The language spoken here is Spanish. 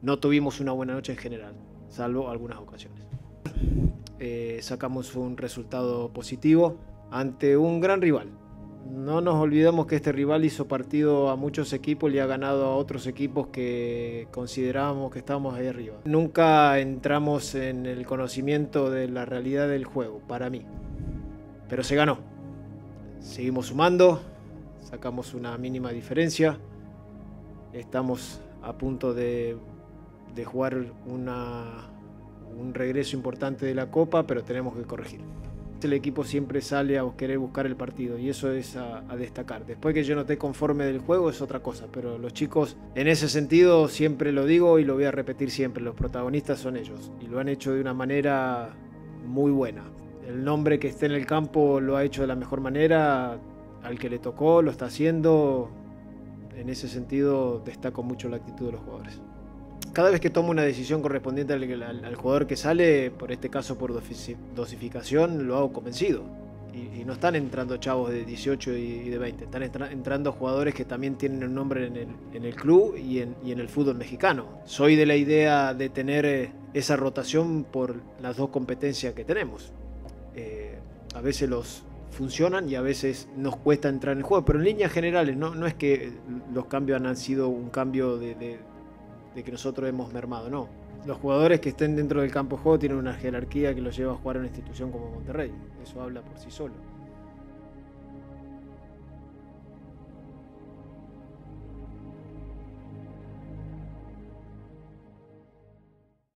no tuvimos una buena noche en general, salvo algunas ocasiones. Sacamos un resultado positivo ante un gran rival. No nos olvidemos que este rival hizo partido a muchos equipos y ha ganado a otros equipos que considerábamos que estábamos ahí arriba. Nunca entramos en el conocimiento de la realidad del juego, para mí. Pero se ganó. Seguimos sumando, sacamos una mínima diferencia. Estamos a punto de jugar un regreso importante de la Copa, pero tenemos que corregir. El equipo siempre sale a querer buscar el partido y eso es a destacar. Después que yo no esté conforme del juego es otra cosa, pero los chicos en ese sentido siempre lo digo y lo voy a repetir siempre, los protagonistas son ellos y lo han hecho de una manera muy buena. El nombre que esté en el campo lo ha hecho de la mejor manera, al que le tocó lo está haciendo. En ese sentido destaco mucho la actitud de los jugadores. Cada vez que tomo una decisión correspondiente al jugador que sale, por este caso por dosificación, lo hago convencido. Y no están entrando chavos de 18 y de 20, están entrando jugadores que también tienen un nombre en el club y en el fútbol mexicano. Soy de la idea de tener esa rotación por las dos competencias que tenemos. A veces los funcionan y a veces nos cuesta entrar en el juego, pero en líneas generales no es que los cambios han sido un cambio de que nosotros hemos mermado, no. Los jugadores que estén dentro del campo de juego tienen una jerarquía que los lleva a jugar a una institución como Monterrey. Eso habla por sí solo.